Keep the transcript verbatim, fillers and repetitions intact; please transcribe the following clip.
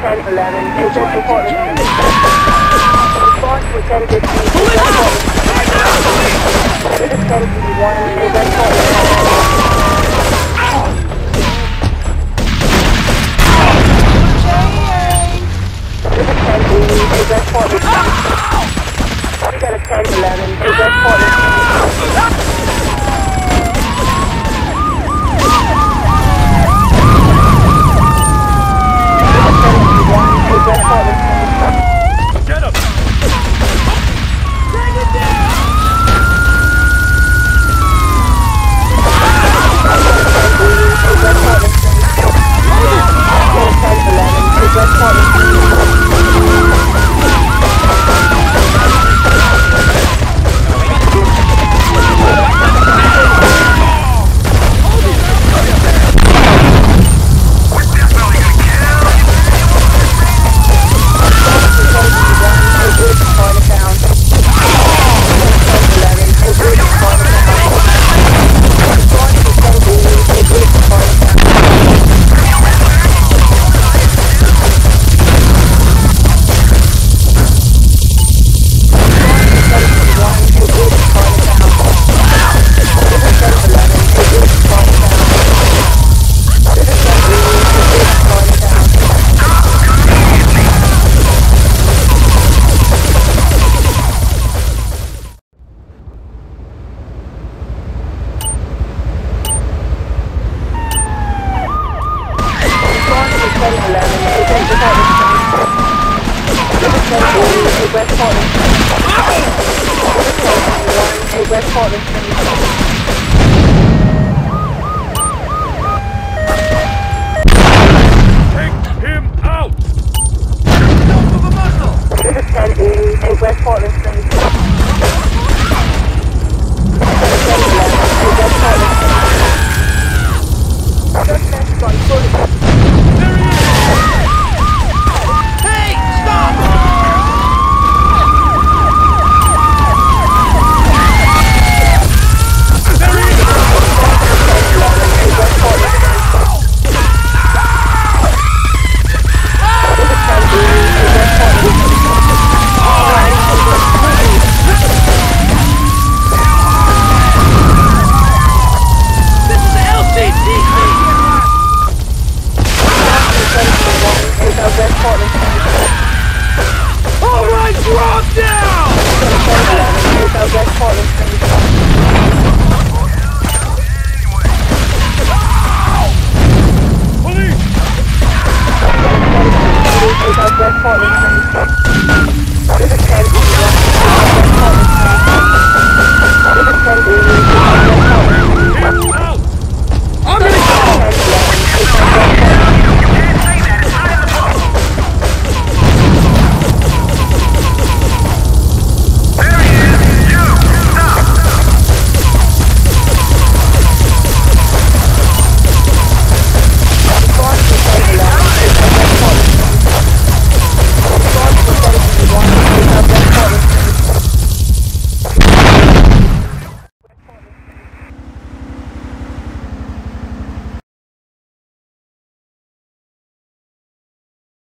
ten eleven, is this reported? Response was ten fifteen, is this reported? This is ten fifty-one, is this reported? This is ten eighty, is this reported? We got a ten eleven, is this reported? Get him! Bring it down! This is ten